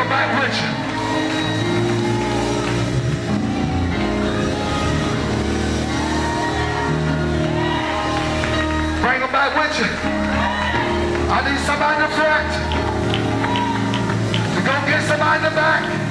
them back with you. Bring them back with you. I need somebody in the front to go get somebody in the back.